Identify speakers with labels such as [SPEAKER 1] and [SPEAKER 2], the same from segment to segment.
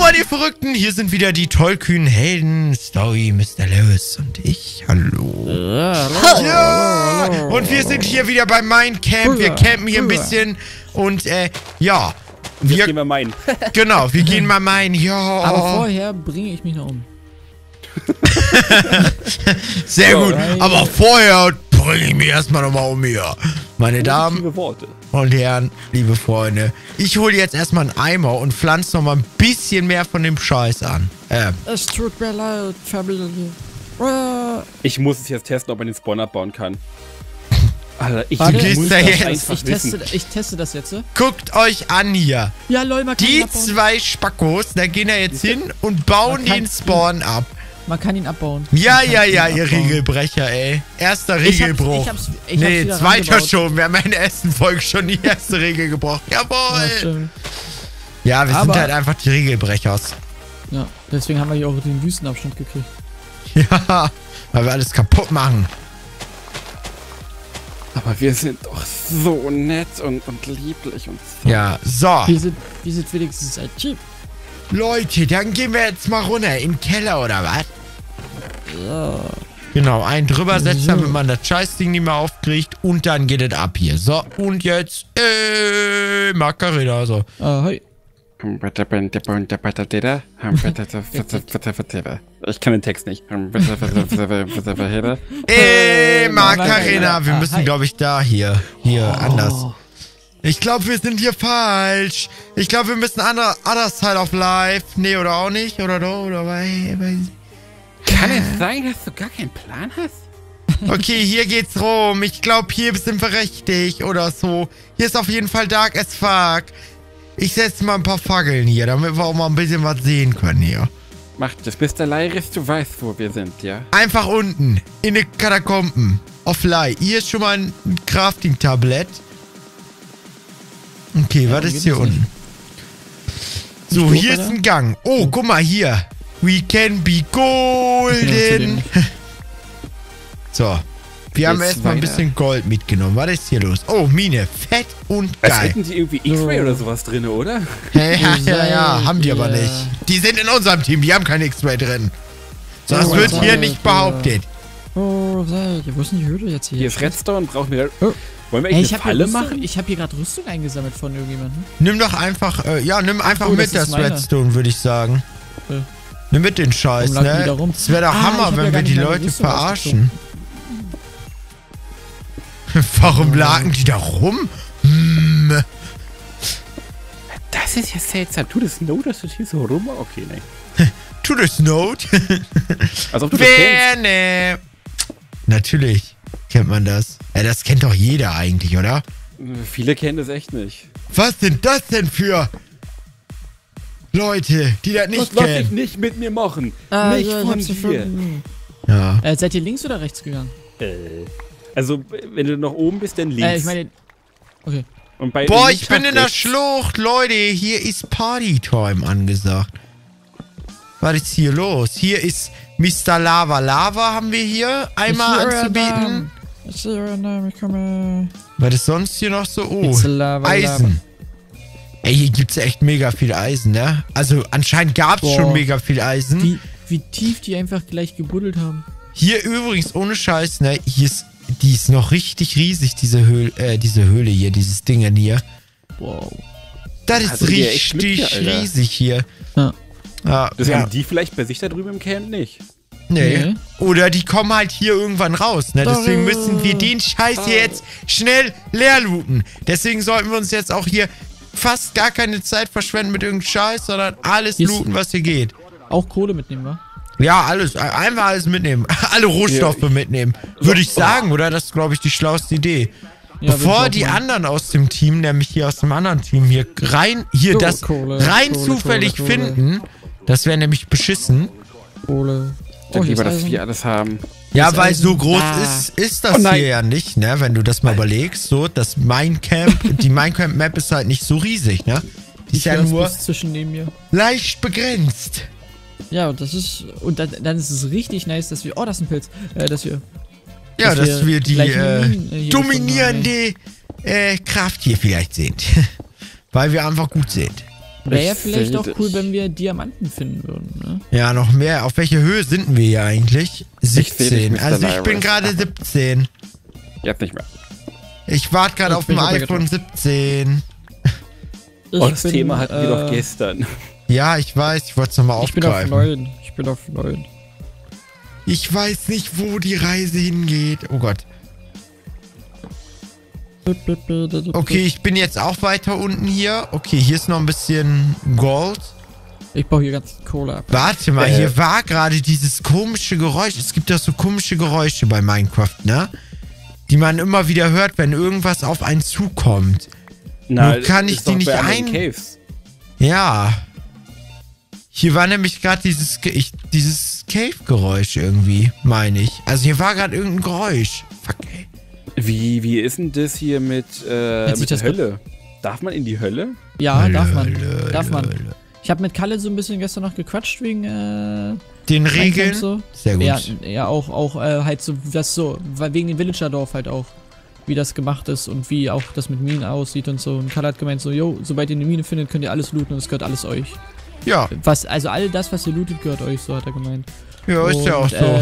[SPEAKER 1] Moin, ihr Verrückten, hier sind wieder die tollkühnen Helden, Story, Mr. Lewis und ich. Hallo. Ja, und wir sind hier wieder bei Minecamp. Wir campen hier ein bisschen und, ja.
[SPEAKER 2] Jetzt gehen wir meinen.
[SPEAKER 1] Genau, wir gehen mal meinen, ja.
[SPEAKER 3] Aber vorher bringe ich mich noch um.
[SPEAKER 1] Sehr gut, aber vorher bringe ich mich erstmal nochmal um hier. Meine Damen und Herren, liebe Freunde, ich hole jetzt erstmal einen Eimer und pflanze nochmal ein bisschen mehr von dem Scheiß an.
[SPEAKER 3] Es tut mir leid, Familie.
[SPEAKER 2] Ich muss es jetzt testen, ob man den Spawn abbauen kann. Alter, ich
[SPEAKER 3] teste das jetzt.
[SPEAKER 1] Guckt euch an hier.
[SPEAKER 3] Ja, lol, man kann
[SPEAKER 1] die
[SPEAKER 3] ihn abbauen.
[SPEAKER 1] zwei Spackos, da gehen da jetzt hin und bauen den Spawn ab.
[SPEAKER 3] Man kann ihn abbauen.
[SPEAKER 1] Ja, ihr Regelbrecher, ey. Erster Regelbruch. Nee, zweiter schon. Wir haben in der ersten Folge schon die erste Regel gebrochen. Jawohl. Ja, wir sind halt einfach die Regelbrechers.
[SPEAKER 3] Ja, deswegen haben wir hier auch den Wüstenabschnitt gekriegt.
[SPEAKER 1] Ja, weil wir alles kaputt machen.
[SPEAKER 2] Aber wir sind doch so nett und lieblich und so.
[SPEAKER 1] Ja, so.
[SPEAKER 3] Wir sind wenigstens ein Typ.
[SPEAKER 1] Leute, dann gehen wir jetzt mal runter. Im Keller, oder was?
[SPEAKER 3] Ja.
[SPEAKER 1] Genau, einen drüber setzen, damit man das Scheißding nicht mehr aufkriegt. Und dann geht es ab hier. So, und jetzt, Macarena, so.
[SPEAKER 3] Hi.
[SPEAKER 2] Ich kann den Text nicht.
[SPEAKER 1] Macarena, wir müssen, glaube ich, da hier anders. Ich glaube, wir sind hier falsch. Ich glaube, wir müssen other side of life. Nee, oder auch nicht? Oder doch? Oder
[SPEAKER 2] Kann es sein, dass du gar keinen Plan hast?
[SPEAKER 1] Okay, hier geht's rum. Ich glaube, hier sind wir richtig oder so. Hier ist auf jeden Fall dark as fuck. Ich setze mal ein paar Fackeln hier, damit wir auch mal ein bisschen was sehen können hier.
[SPEAKER 2] Mach das, bis der Leiris, du weißt, wo wir sind, ja?
[SPEAKER 1] Einfach unten, in den Katakomben. Auf Leih. Hier ist schon mal ein Crafting-Tablett. Okay, was ist hier unten? So, hier ist ein Gang. Oh, guck mal hier. We can be golden. So. Wir haben erstmal ein bisschen Gold mitgenommen. Was ist hier los? Oh, Mine. Fett und geil.
[SPEAKER 2] Als hätten die irgendwie X-Ray oder sowas drin, oder?
[SPEAKER 1] Ja. Haben die aber nicht. Die sind in unserem Team. Die haben kein X-Ray drin. So, das wird hier nicht behauptet.
[SPEAKER 3] Wo ist denn die Höhle jetzt hier?
[SPEAKER 2] Hier ist Redstone. Brauchen wir... Wollen wir echt eine Falle machen?
[SPEAKER 3] Ich habe hier gerade Rüstung eingesammelt von irgendjemandem.
[SPEAKER 1] Nimm doch einfach, nimm einfach mit das Redstone, würde ich sagen. Nimm mit den Scheiß, ne? Es wäre doch Hammer, wenn wir die Leute verarschen. Warum lagen die da rum?
[SPEAKER 2] Das ist ja seltsam. Tut es Not, dass du hier so rum... Okay, nein.
[SPEAKER 1] Tut es Not?
[SPEAKER 2] Als ob du das kennst.
[SPEAKER 1] Natürlich kennt man das. Ja, das kennt doch jeder eigentlich, oder?
[SPEAKER 2] Viele kennen das echt nicht.
[SPEAKER 1] Was sind das denn für Leute, die das nicht kennen?
[SPEAKER 2] Das lass ich nicht mit mir machen. Nicht von dir.
[SPEAKER 1] Ja.
[SPEAKER 3] Seid ihr links oder rechts gegangen?
[SPEAKER 2] Also, wenn du noch oben bist, dann links.
[SPEAKER 3] Ich meine... Okay.
[SPEAKER 2] Und bei
[SPEAKER 1] Boah, ich bin in der Schlucht, Leute. Hier ist Party-Time angesagt. Was ist hier los? Hier ist Mr. Lava. Lava haben wir hier einmal anzubieten.
[SPEAKER 3] Ich sehe euren Namen, ich komme.
[SPEAKER 1] Was ist sonst hier noch so? Oh,
[SPEAKER 3] Lava,
[SPEAKER 1] Eisen.
[SPEAKER 3] Lava.
[SPEAKER 1] Ey, hier gibt's ja echt mega viel Eisen, ne? Also anscheinend gab's schon mega viel Eisen.
[SPEAKER 3] Wie tief die einfach gleich gebuddelt haben.
[SPEAKER 1] Hier übrigens, ohne Scheiß, ne? Die ist noch richtig riesig, diese Höhle hier, dieses Ding hier.
[SPEAKER 3] Wow.
[SPEAKER 1] Das ist richtig riesig hier.
[SPEAKER 3] Ja.
[SPEAKER 2] Das haben die vielleicht bei sich da drüben im Camp nicht.
[SPEAKER 1] Nee. Oder die kommen halt hier irgendwann raus, ne? Deswegen müssen wir den Scheiß hier jetzt schnell leer looten. Deswegen sollten wir uns jetzt auch hier fast gar keine Zeit verschwenden mit irgendeinem Scheiß, sondern alles looten, was hier geht.
[SPEAKER 3] Auch Kohle mitnehmen, wa?
[SPEAKER 1] Ja, alles. Einfach alles mitnehmen. Alle Rohstoffe mitnehmen. Würde ich sagen, oder? Das ist, glaube ich, die schlauste Idee. Ja, bevor die anderen aus dem Team, nämlich hier aus dem anderen Team, hier rein zufällig finden, das wäre nämlich beschissen.
[SPEAKER 3] Kohle.
[SPEAKER 2] Dann lieber, dass wir alles haben.
[SPEAKER 1] Ja, weil so groß ist das hier ja nicht, ne? Wenn du das mal überlegst, so, das die Minecamp-Map ist halt nicht so riesig, ne? Die ist ja nur
[SPEAKER 3] zwischen neben mir.
[SPEAKER 1] Leicht begrenzt.
[SPEAKER 3] Ja, und das ist, und dann ist es richtig nice, dass wir, das ist ein Pilz, dass wir
[SPEAKER 1] die dominierende Kraft hier vielleicht sind. Weil wir einfach gut sind.
[SPEAKER 3] Wäre ja vielleicht auch cool, wenn wir Diamanten finden würden, ne?
[SPEAKER 1] Ja, noch mehr. Auf welche Höhe sind wir hier eigentlich? 17. Also ich bin gerade 17.
[SPEAKER 2] Jetzt nicht mehr.
[SPEAKER 1] Ich warte gerade auf dem iPhone 17.
[SPEAKER 2] Das Thema hatten wir doch gestern.
[SPEAKER 1] Ja, ich weiß. Ich wollte es nochmal aufgreifen.
[SPEAKER 3] Ich bin auf 9.
[SPEAKER 1] Ich weiß nicht, wo die Reise hingeht. Oh Gott. Okay, ich bin jetzt auch weiter unten hier. Okay, hier ist noch ein bisschen Gold.
[SPEAKER 3] Ich baue hier ganz Kohle ab.
[SPEAKER 1] Warte mal, hier war gerade dieses komische Geräusch. Es gibt ja so komische Geräusche bei Minecraft, ne? Die man immer wieder hört, wenn irgendwas auf einen zukommt.
[SPEAKER 2] Na,
[SPEAKER 1] nur kann ich die nicht
[SPEAKER 2] Caves.
[SPEAKER 1] Ja. Hier war nämlich gerade dieses Cave-Geräusch irgendwie, meine ich. Also hier war gerade irgendein Geräusch. Fuck, ey.
[SPEAKER 2] Wie ist denn das hier mit der Hölle? Darf man in die Hölle?
[SPEAKER 3] Ja,
[SPEAKER 1] Hölle,
[SPEAKER 3] darf man.
[SPEAKER 1] Hölle.
[SPEAKER 3] Ich habe mit Kalle so ein bisschen gestern noch gequatscht wegen
[SPEAKER 1] den Regeln.
[SPEAKER 3] So.
[SPEAKER 1] Sehr gut.
[SPEAKER 3] Ja, auch halt so, das so, wegen dem Villagerdorf halt auch, wie das gemacht ist und wie auch das mit Minen aussieht und so. Und Kalle hat gemeint so, yo, sobald ihr eine Mine findet, könnt ihr alles looten und es gehört alles euch.
[SPEAKER 1] Ja.
[SPEAKER 3] Also all das, was ihr lootet, gehört euch, so hat er gemeint.
[SPEAKER 1] Ja, ist ja auch so.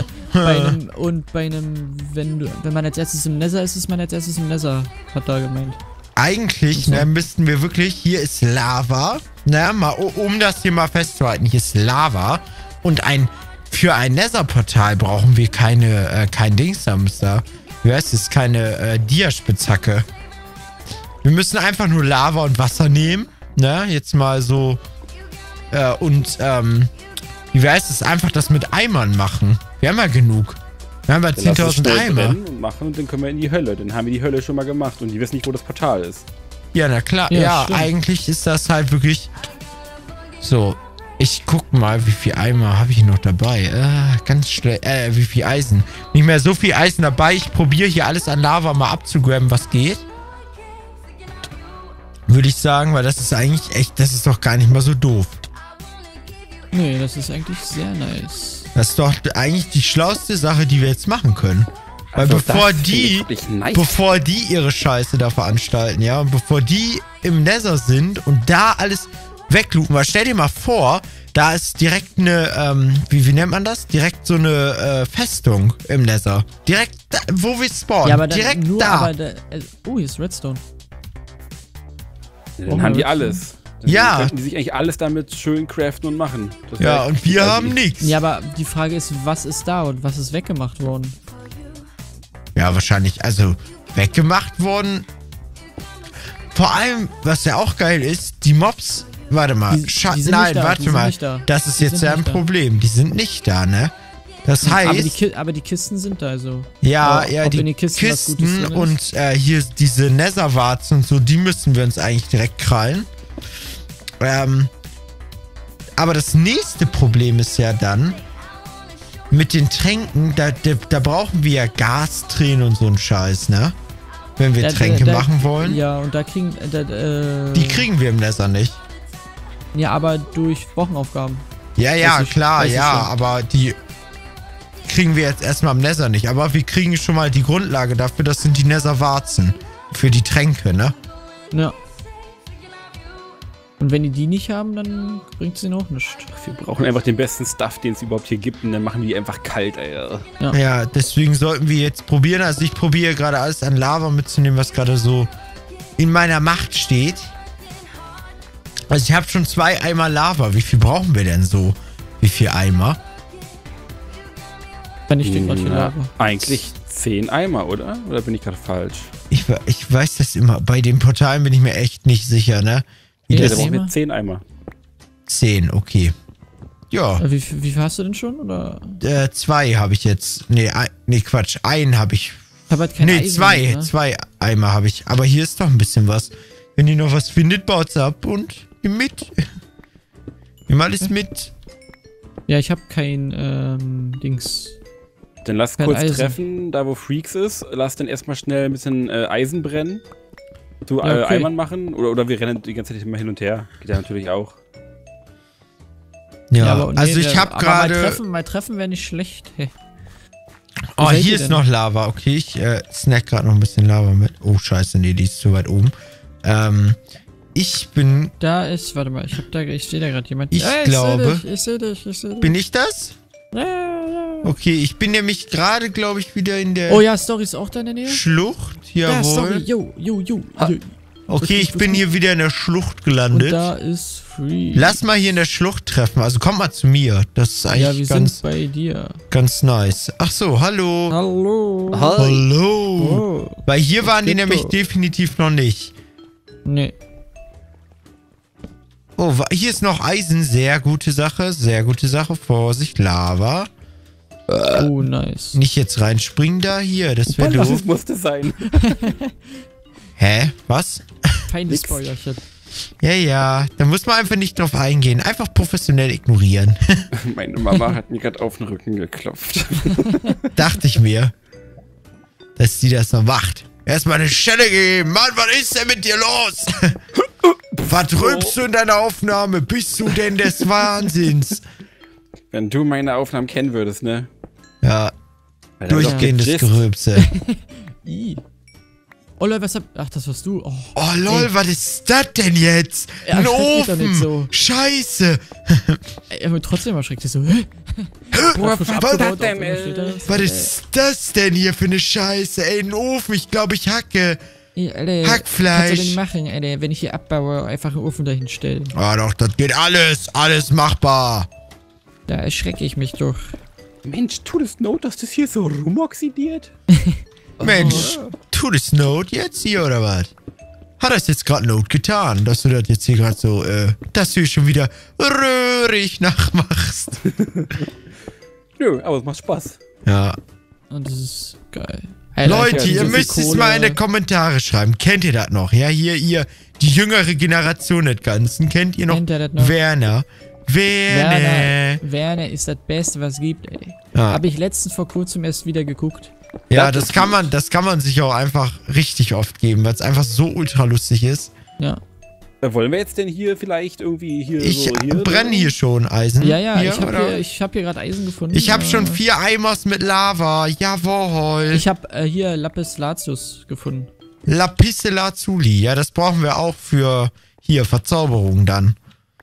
[SPEAKER 3] Wenn man als erstes im Nether ist, ist man als erstes im Nether, hat er gemeint.
[SPEAKER 1] Eigentlich, ne, müssten wir wirklich, hier ist Lava, ne, mal, um das hier mal festzuhalten, hier ist Lava und für ein Nether-Portal brauchen wir kein Dingshamster. Wie heißt es? Keine Dia-Spitzhacke. Wir müssen einfach nur Lava und Wasser nehmen, ne, jetzt mal so, wie heißt es? Einfach das mit Eimern machen. Wir haben ja genug. Wir haben ja 10.000 Eimer.
[SPEAKER 2] Und machen und dann können wir in die Hölle. Dann haben wir die Hölle schon mal gemacht und die wissen nicht, wo das Portal ist.
[SPEAKER 1] Ja, na klar. Ja, eigentlich ist das halt wirklich so. Ich guck mal, wie viel Eimer habe ich noch dabei. Ganz schnell. Wie viel Eisen. Nicht mehr so viel Eisen dabei. Ich probiere hier alles an Lava mal abzugraben, was geht. Würde ich sagen, weil das ist eigentlich echt, das ist doch gar nicht mal so doof.
[SPEAKER 3] Nee, das ist eigentlich sehr nice.
[SPEAKER 1] Das ist doch eigentlich die schlauste Sache, die wir jetzt machen können. Weil
[SPEAKER 2] Also
[SPEAKER 1] bevor die ihre Scheiße da veranstalten, ja, und bevor die im Nether sind und da alles weglooten, weil stell dir mal vor, da ist direkt eine, wie nennt man das? Direkt so eine Festung im Nether. Direkt da, wo wir spawnen.
[SPEAKER 3] Ja, aber
[SPEAKER 1] direkt
[SPEAKER 3] nur,
[SPEAKER 1] da.
[SPEAKER 3] Aber hier ist Redstone.
[SPEAKER 2] Dann haben die alles. Dann
[SPEAKER 1] Ja.
[SPEAKER 2] könnten die sich eigentlich alles damit schön craften und machen. Das
[SPEAKER 1] Ja,
[SPEAKER 2] wär-
[SPEAKER 1] und wir haben nichts.
[SPEAKER 3] Ja, aber die Frage ist, was ist da und was ist weggemacht worden?
[SPEAKER 1] Ja, wahrscheinlich, also weggemacht worden. Vor allem, was ja auch geil ist, die Mobs, warte mal,
[SPEAKER 3] Die sind
[SPEAKER 1] nein,
[SPEAKER 3] nicht da,
[SPEAKER 1] warte
[SPEAKER 3] die sind
[SPEAKER 1] mal,
[SPEAKER 3] nicht da.
[SPEAKER 1] das ist
[SPEAKER 3] Die
[SPEAKER 1] jetzt
[SPEAKER 3] sind
[SPEAKER 1] ja ein
[SPEAKER 3] nicht da.
[SPEAKER 1] Problem, die sind nicht da, ne? Das heißt,
[SPEAKER 3] Aber die Kisten sind da, also.
[SPEAKER 1] ja,
[SPEAKER 3] Aber
[SPEAKER 1] ja,
[SPEAKER 3] ob
[SPEAKER 1] die
[SPEAKER 3] in den Kisten was Gutes
[SPEAKER 1] Kisten
[SPEAKER 3] drin ist?
[SPEAKER 1] und hier diese Netherwarzen und so, die müssen wir uns eigentlich direkt krallen. Aber das nächste Problem ist ja dann, mit den Tränken, da brauchen wir ja Gastränen und so ein Scheiß, ne? Wenn wir Tränke machen wollen.
[SPEAKER 3] Ja, und da kriegen.
[SPEAKER 1] Die kriegen wir im Nether nicht.
[SPEAKER 3] Ja, aber durch Wochenaufgaben.
[SPEAKER 1] Ja, ja,
[SPEAKER 3] Weiß ich-
[SPEAKER 1] klar,
[SPEAKER 3] weiß ich
[SPEAKER 1] ja,
[SPEAKER 3] schon.
[SPEAKER 1] aber die kriegen wir jetzt erstmal im Nether nicht. Aber wir kriegen schon mal die Grundlage dafür, das sind die Netherwarzen. Für die Tränke, ne?
[SPEAKER 3] Ja. Und wenn die nicht haben, dann bringt sie noch nichts.
[SPEAKER 2] Wir brauchen einfach den besten Stuff, den es überhaupt hier gibt und dann machen wir die einfach kalt, ey.
[SPEAKER 1] Ja, deswegen sollten wir jetzt probieren. Also ich probiere gerade alles an Lava mitzunehmen, was gerade so in meiner Macht steht. Also ich habe schon 2 Eimer Lava. Wie viel brauchen wir denn so? Wie viel Eimer?
[SPEAKER 3] Wenn ich den gerade hier habe.
[SPEAKER 2] Eigentlich 10 Eimer, oder? Oder bin ich gerade falsch?
[SPEAKER 1] Ich weiß das immer. Bei den Portalen bin ich mir echt nicht sicher, ne? Wie
[SPEAKER 3] Ja,
[SPEAKER 2] Ja,
[SPEAKER 1] das
[SPEAKER 2] da brauchen wir
[SPEAKER 3] Eimer?
[SPEAKER 2] 10 Eimer.
[SPEAKER 1] 10, okay. Ja,
[SPEAKER 3] Wie viel hast du denn schon? Oder?
[SPEAKER 1] 2 habe ich jetzt. Nee, Quatsch. Einen habe ich.
[SPEAKER 3] Ich habe halt keine
[SPEAKER 1] Nee,
[SPEAKER 3] Eisen,
[SPEAKER 1] 2.
[SPEAKER 3] ne?
[SPEAKER 1] 2 Eimer habe ich. Aber hier ist doch ein bisschen was. Wenn ihr noch was findet, baut's ab und nimm mit. Nimm alles mit.
[SPEAKER 3] Ja, ich habe kein Dings.
[SPEAKER 2] Dann lass
[SPEAKER 3] Kein
[SPEAKER 2] kurz
[SPEAKER 3] Eisen.
[SPEAKER 2] treffen, da wo Freaks ist. Lass dann erstmal schnell ein bisschen Eisen brennen. Zu
[SPEAKER 3] Ja, okay.
[SPEAKER 2] Eimern machen. Oder wir rennen die ganze Zeit immer hin und her. Geht ja natürlich auch.
[SPEAKER 1] Ja,
[SPEAKER 3] aber nee,
[SPEAKER 1] also ich habe
[SPEAKER 3] aber
[SPEAKER 1] gerade.
[SPEAKER 3] Mal treffen wäre nicht schlecht. Hey.
[SPEAKER 1] Oh,
[SPEAKER 3] seid
[SPEAKER 1] hier
[SPEAKER 3] ihr
[SPEAKER 1] ist
[SPEAKER 3] denn?
[SPEAKER 1] noch Lava. Okay, ich snack gerade noch ein bisschen Lava mit. Oh, scheiße, nee, die ist zu weit oben. ich bin...
[SPEAKER 3] Da ist, warte mal, ich sehe da gerade jemanden.
[SPEAKER 1] Ich glaube...
[SPEAKER 3] Ich seh dich.
[SPEAKER 1] Bin ich das?
[SPEAKER 3] Ja.
[SPEAKER 1] Okay, ich bin nämlich gerade, glaube ich, wieder in der...
[SPEAKER 3] Oh ja, Story ist auch da in der Nähe?
[SPEAKER 1] Schlucht,
[SPEAKER 3] Ja,
[SPEAKER 1] jawohl.
[SPEAKER 3] Story, yo.
[SPEAKER 1] Okay, ich bin hier wieder in der Schlucht gelandet.
[SPEAKER 3] Und da ist Free.
[SPEAKER 1] Lass mal hier in der Schlucht treffen. Also komm mal zu mir. Das ist eigentlich
[SPEAKER 3] Ja, wir sind bei dir.
[SPEAKER 1] ganz nice. Ach so, hallo.
[SPEAKER 3] Hallo.
[SPEAKER 1] Hallo.
[SPEAKER 3] Oh.
[SPEAKER 1] Weil hier waren die
[SPEAKER 3] geht
[SPEAKER 1] nämlich
[SPEAKER 3] doch?
[SPEAKER 1] definitiv noch nicht.
[SPEAKER 3] Nee.
[SPEAKER 1] Oh, hier ist noch Eisen. Sehr gute Sache. Sehr gute Sache. Vorsicht, Lava.
[SPEAKER 3] Oh, nice.
[SPEAKER 1] Nicht jetzt reinspringen da. Hier, das wäre
[SPEAKER 2] Das
[SPEAKER 1] doof.
[SPEAKER 2] musste sein.
[SPEAKER 1] Hä? Was?
[SPEAKER 3] Feines Feuerchen.
[SPEAKER 1] Ja. Da muss man einfach nicht drauf eingehen. Einfach professionell ignorieren.
[SPEAKER 2] Meine Mama hat mir gerade auf den Rücken geklopft.
[SPEAKER 1] Dachte ich mir. Dass die das noch macht. Erstmal eine Stelle geben. Mann, was ist denn mit dir los? Was rülpst du in deiner Aufnahme? Bist du denn des Wahnsinns?
[SPEAKER 2] Wenn du meine Aufnahmen kennen würdest, ne?
[SPEAKER 1] Ja,
[SPEAKER 2] Alter,
[SPEAKER 1] durchgehendes
[SPEAKER 2] doch
[SPEAKER 1] Gerülpse.
[SPEAKER 3] Oh Leute, was hab... Ach, das warst du.
[SPEAKER 1] Oh lol, was ist das denn jetzt?
[SPEAKER 3] Ja,
[SPEAKER 1] Ein
[SPEAKER 3] erschreck mich doch nicht
[SPEAKER 1] Ofen.
[SPEAKER 3] so.
[SPEAKER 1] Scheiße.
[SPEAKER 3] Aber trotzdem erschreckt sich so. Hä?
[SPEAKER 2] Boah,
[SPEAKER 3] Frisch
[SPEAKER 2] was
[SPEAKER 3] abgebaut,
[SPEAKER 2] denn,
[SPEAKER 3] auf einmal steht das.
[SPEAKER 1] Was ist das denn hier für eine Scheiße? Ey, ein Ofen. Ich glaube, ich hacke.
[SPEAKER 3] Ey, Alter,
[SPEAKER 1] Hackfleisch.
[SPEAKER 3] Was soll ich machen, Alter, wenn ich hier abbaue, einfach einen Ofen dahin stellen?
[SPEAKER 1] Ah doch, das geht alles. Alles machbar.
[SPEAKER 3] Da erschrecke ich mich doch.
[SPEAKER 2] Mensch, tut es not, dass das hier so rumoxidiert?
[SPEAKER 1] Mensch, tut es Not jetzt hier oder was? Hat das jetzt gerade Not getan, dass du das jetzt hier gerade so, dass du hier schon wieder röhrig nachmachst?
[SPEAKER 2] Nö, aber es macht Spaß.
[SPEAKER 1] Ja.
[SPEAKER 3] Und das ist geil. Alter,
[SPEAKER 1] Leute,
[SPEAKER 3] ich hab
[SPEAKER 1] ihr
[SPEAKER 3] so viel
[SPEAKER 1] müsst es
[SPEAKER 3] Kohle.
[SPEAKER 1] mal in die Kommentare schreiben. Kennt ihr das noch? Ja, hier, ihr, die jüngere Generation des Ganzen. Kennt ihr noch?
[SPEAKER 3] Kennt ihr das noch?
[SPEAKER 1] Werner.
[SPEAKER 3] Werner ist das Beste, was es gibt, ey.
[SPEAKER 1] Ja.
[SPEAKER 3] Habe ich letztens vor kurzem erst wieder geguckt.
[SPEAKER 1] Ja, das kann man sich auch einfach richtig oft geben, weil es einfach so ultra lustig ist.
[SPEAKER 3] Ja.
[SPEAKER 2] Wollen wir jetzt denn hier vielleicht irgendwie hier
[SPEAKER 1] Ich
[SPEAKER 2] so hier
[SPEAKER 1] brenne hier schon Eisen.
[SPEAKER 3] Ja,
[SPEAKER 1] hier,
[SPEAKER 3] ich hab hier gerade Eisen gefunden.
[SPEAKER 1] Ich habe schon 4 Eimers mit Lava. Jawohl.
[SPEAKER 3] Ich habe hier Lapis Lazuli gefunden.
[SPEAKER 1] Lapisse Lazuli. Ja, das brauchen wir auch für hier Verzauberung dann.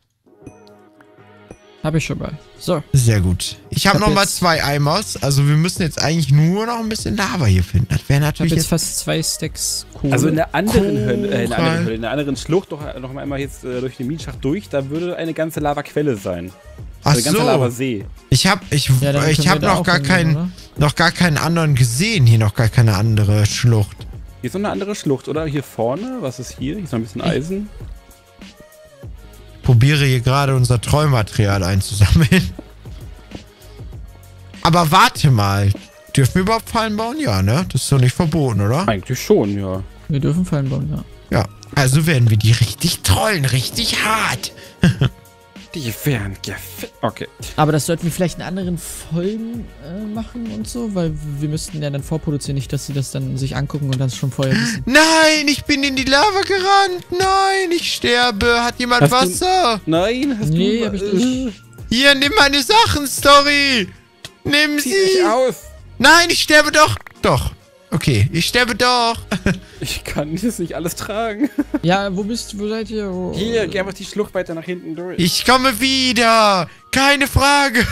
[SPEAKER 3] Habe ich schon mal. So.
[SPEAKER 1] Sehr gut. Ich habe
[SPEAKER 3] hab
[SPEAKER 1] noch mal
[SPEAKER 3] jetzt-
[SPEAKER 1] 2 Eimers. Also wir müssen jetzt eigentlich nur noch ein bisschen Lava hier finden. Das wäre
[SPEAKER 3] Ich habe
[SPEAKER 1] natürlich
[SPEAKER 3] jetzt
[SPEAKER 1] jetzt...
[SPEAKER 3] fast 2 Stacks Kohle.
[SPEAKER 2] Also in der anderen
[SPEAKER 1] Cool.
[SPEAKER 2] Hölle, in der anderen Schlucht noch einmal jetzt durch den Minenschacht durch, da würde eine ganze Lavaquelle sein.
[SPEAKER 1] Ach
[SPEAKER 2] Also ein ganzer
[SPEAKER 1] so.
[SPEAKER 2] Lavasee.
[SPEAKER 1] Ich habe
[SPEAKER 3] Ja, dann können wir
[SPEAKER 1] hab
[SPEAKER 3] da
[SPEAKER 1] noch
[SPEAKER 3] auch
[SPEAKER 1] gar
[SPEAKER 3] hingehen,
[SPEAKER 1] keinen anderen gesehen. Hier noch gar keine andere Schlucht.
[SPEAKER 2] Hier ist noch eine andere Schlucht, oder? Hier vorne, was ist hier? Hier ist noch ein bisschen Eisen.
[SPEAKER 1] Probiere hier gerade unser Treumaterial einzusammeln. Aber warte mal. Dürfen wir überhaupt Fallen bauen? Ja, ne? Das ist doch nicht verboten, oder?
[SPEAKER 2] Eigentlich schon, ja.
[SPEAKER 3] Wir dürfen Fallen bauen, ja.
[SPEAKER 1] Ja. Also werden wir die richtig trollen. Richtig hart.
[SPEAKER 2] Die wären gefällt. Okay.
[SPEAKER 3] Aber das sollten wir vielleicht in anderen Folgen machen und so, weil wir müssten ja dann vorproduzieren, nicht, dass sie das dann sich angucken und dann schon vorher wissen.
[SPEAKER 1] Nein, ich bin in die Lava gerannt. Nein, ich sterbe. Hat jemand
[SPEAKER 2] Hast du-
[SPEAKER 1] Wasser?
[SPEAKER 2] Nein, hast
[SPEAKER 3] Nee,
[SPEAKER 2] du...
[SPEAKER 3] hab ich nicht.
[SPEAKER 1] Hier, nimm meine Sachen, Story. Nimm
[SPEAKER 2] Zieh dich
[SPEAKER 1] sie.
[SPEAKER 2] aus.
[SPEAKER 1] Nein, ich sterbe doch. Doch. Okay, ich sterbe doch.
[SPEAKER 2] Ich kann das nicht alles tragen.
[SPEAKER 3] Ja, wo seid ihr? Wo,
[SPEAKER 2] Hier, geh einfach die Schlucht weiter nach hinten durch.
[SPEAKER 1] Ich komme wieder. Keine Frage.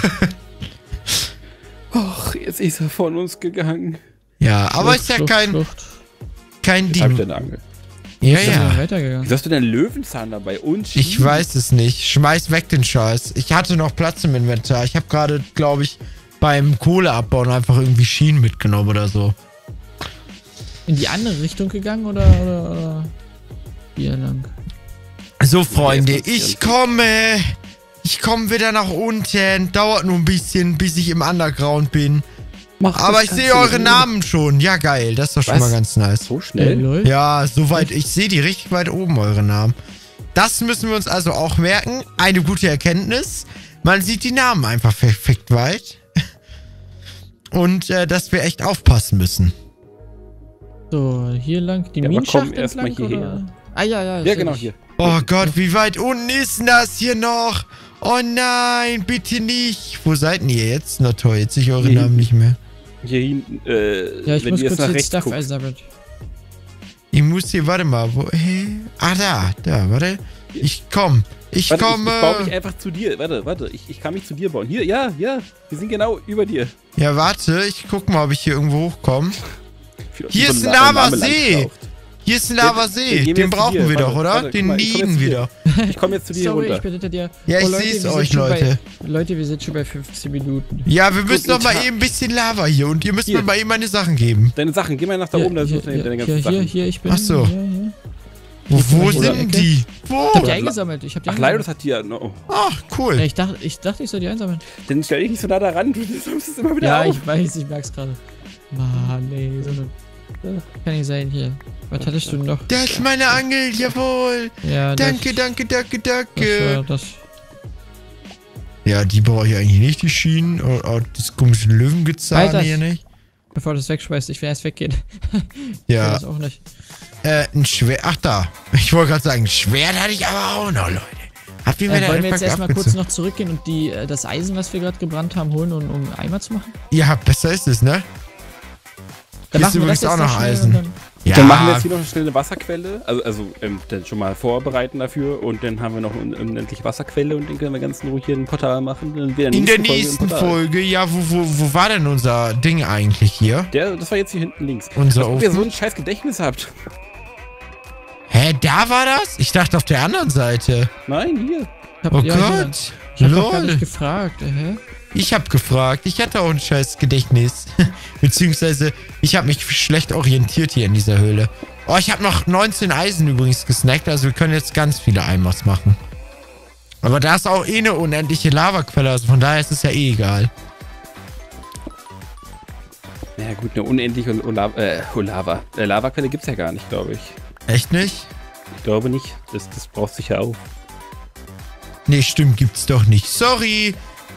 [SPEAKER 2] Och, jetzt ist er von uns gegangen.
[SPEAKER 1] Ja, aber ist ja kein
[SPEAKER 2] Jetzt hab ich
[SPEAKER 1] Ding.
[SPEAKER 2] deine Angel.
[SPEAKER 1] Ja,
[SPEAKER 3] Ja.
[SPEAKER 1] ja.
[SPEAKER 3] Weitergegangen.
[SPEAKER 2] Wieso hast du denn Löwenzahn dabei? Und
[SPEAKER 1] Ich weiß es nicht. Schmeiß weg den Scheiß. Ich hatte noch Platz im Inventar. Ich habe gerade, glaube ich, beim Kohleabbauen einfach irgendwie Schienen mitgenommen oder so.
[SPEAKER 3] In die andere Richtung gegangen oder hier lang?
[SPEAKER 1] So, Freunde,
[SPEAKER 2] erstmal
[SPEAKER 1] ich komme. Ich komme wieder nach unten. Dauert nur ein bisschen, bis ich im Underground bin. Aber ich sehe eure Namen schon. Ja, geil. Das ist doch schon
[SPEAKER 2] Was?
[SPEAKER 1] mal ganz nice.
[SPEAKER 2] So schnell?
[SPEAKER 3] Lol.
[SPEAKER 1] Ja, soweit. Ich sehe die richtig weit oben, eure Namen. Das müssen wir uns also auch merken. Eine gute Erkenntnis. Man sieht die Namen einfach perfekt weit. Und dass wir echt aufpassen müssen.
[SPEAKER 3] So, hier lang, die
[SPEAKER 2] Ja, aber
[SPEAKER 3] Minenschacht
[SPEAKER 2] komm erst mal
[SPEAKER 3] entlang,
[SPEAKER 2] hierher.
[SPEAKER 3] oder? Ah, ja.
[SPEAKER 2] Ja,
[SPEAKER 3] sehe
[SPEAKER 2] genau
[SPEAKER 3] ich.
[SPEAKER 2] hier.
[SPEAKER 1] Oh Gott, wie weit unten ist denn das hier noch? Oh nein, bitte nicht. Wo seid denn ihr jetzt? Na toll, jetzt sehe ich eure
[SPEAKER 2] Hier
[SPEAKER 1] Namen nicht mehr.
[SPEAKER 2] Hier hinten,
[SPEAKER 3] Ja, ich
[SPEAKER 2] wenn
[SPEAKER 3] muss
[SPEAKER 2] ihr jetzt
[SPEAKER 3] kurz
[SPEAKER 2] nach
[SPEAKER 3] den
[SPEAKER 2] rechts
[SPEAKER 3] Stuff
[SPEAKER 2] guckt.
[SPEAKER 3] einsammeln.
[SPEAKER 1] Ich muss hier, warte mal, wo, hä? Ah, da, warte. Ich komme. Ich komme.
[SPEAKER 2] Ich baue mich einfach zu dir. Warte. Ich kann mich zu dir bauen. Hier, ja. Wir sind genau über dir.
[SPEAKER 1] Ja, warte. Ich guck mal, ob ich hier irgendwo hochkomme. Hier ist ein Lavasee. Hier ist ein Lavasee. Den brauchen wir doch, oder? Den liegen wir doch.
[SPEAKER 2] Ich komme jetzt zu dir
[SPEAKER 3] Sorry,
[SPEAKER 2] runter.
[SPEAKER 3] ich bin hinter dir.
[SPEAKER 1] Ja, ich sehe es euch, Leute.
[SPEAKER 3] Leute, wir sind schon bei 15 Minuten.
[SPEAKER 1] Ja, wir müssen doch mal eben ein bisschen Lava hier. Und ihr müsst mir mal eben meine Sachen geben.
[SPEAKER 2] Deine Sachen, geh mal nach da oben, da sind deine ganzen Sachen.
[SPEAKER 3] Hier, ich bin.
[SPEAKER 1] Ach so.
[SPEAKER 3] Hier.
[SPEAKER 1] Wo sind die? Wo?
[SPEAKER 3] Ich hab die eingesammelt.
[SPEAKER 2] Ach, Leidos hat die ja. No.
[SPEAKER 1] Ach, cool.
[SPEAKER 3] Ja, ich dachte, ich soll die einsammeln.
[SPEAKER 2] Dann stell dich nicht so nah da ran, du nimmst es immer wieder
[SPEAKER 3] Ja,
[SPEAKER 2] auf.
[SPEAKER 3] ich weiß, ich merk's gerade. Mann, nee, so eine. Kann nicht sein hier. Was hattest du noch?
[SPEAKER 1] Das ist meine Angel, jawohl.
[SPEAKER 3] Ja,
[SPEAKER 1] Danke.
[SPEAKER 3] Das
[SPEAKER 1] Ja, die brauche ich eigentlich nicht, die Schienen. Oh, das komische Löwengezahn hier nicht.
[SPEAKER 3] Bevor du es wegschmeißt, ich will erst weggehen.
[SPEAKER 1] Ja.
[SPEAKER 3] Das auch nicht.
[SPEAKER 1] Ein Schwert. Ach, da. Ich wollte gerade sagen, ein Schwert hatte ich aber auch noch, Leute. Habt ihr mir
[SPEAKER 3] wollen wir jetzt erstmal kurz noch zurückgehen und das Eisen, was wir gerade gebrannt haben, holen, um einen Eimer zu machen?
[SPEAKER 1] Ja, besser ist es, ne?
[SPEAKER 3] Dann
[SPEAKER 1] Hier ist übrigens auch noch Eisen. Ja.
[SPEAKER 2] Dann machen wir jetzt hier noch schnell eine Wasserquelle. Also dann schon mal vorbereiten dafür. Und dann haben wir noch eine unendliche Wasserquelle. Und dann können wir ganz ruhig hier ein Portal machen.
[SPEAKER 1] In der nächsten Folge, ja, wo war denn unser Ding eigentlich hier?
[SPEAKER 2] Das war jetzt hier hinten links.
[SPEAKER 1] Unser
[SPEAKER 2] Ob ihr so ein scheiß Gedächtnis habt.
[SPEAKER 1] Hä, da war das? Ich dachte auf der anderen Seite.
[SPEAKER 2] Nein, hier.
[SPEAKER 1] Oh Gott.
[SPEAKER 3] Ich hab doch gar nicht gefragt, hä?
[SPEAKER 1] Ich hab gefragt. Ich hatte auch ein scheiß Gedächtnis. Beziehungsweise, ich habe mich schlecht orientiert hier in dieser Höhle. Oh, ich habe noch 19 Eisen übrigens gesnackt. Also wir können jetzt ganz viele Eimers machen. Aber da ist auch eh eine unendliche Lavaquelle. Also von daher ist es ja eh egal.
[SPEAKER 2] Ja gut, eine unendliche Lavaquelle gibt's ja gar nicht, glaube ich.
[SPEAKER 1] Echt nicht?
[SPEAKER 2] Ich glaube nicht. Das braucht sich ja auch.
[SPEAKER 1] Nee, stimmt, gibt's doch nicht. Sorry.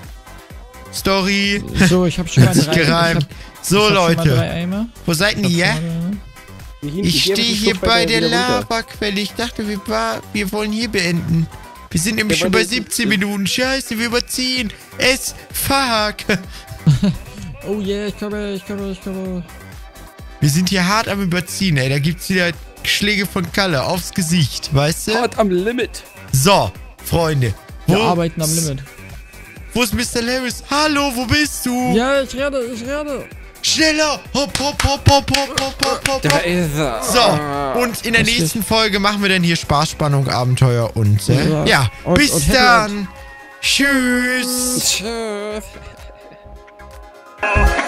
[SPEAKER 3] So, ich hab schon mal
[SPEAKER 1] Hat sich gereimt. So, Leute. Wo seid ihr? Ich stehe hier bei der Lavaquelle. Ich dachte, wir wollen hier beenden. Wir sind nämlich schon bei 17 Minuten. Scheiße, wir überziehen. Fuck.
[SPEAKER 3] Oh yeah, ich komme.
[SPEAKER 1] Wir sind hier hart am Überziehen, ey. Da gibt's wieder Schläge von Kalle aufs Gesicht, weißt du?
[SPEAKER 2] Hart am Limit.
[SPEAKER 1] So, Freunde.
[SPEAKER 3] Wir arbeiten am Limit.
[SPEAKER 1] Wo ist Mr. Larris? Hallo, wo bist du?
[SPEAKER 3] Ja, ich renne.
[SPEAKER 1] Schneller! Hopp.
[SPEAKER 2] Da ist er.
[SPEAKER 1] So, und in der nächsten Folge machen wir dann hier Spaß, Spannung, Abenteuer und ja, bis dann. Tschüss.
[SPEAKER 2] Tschüss.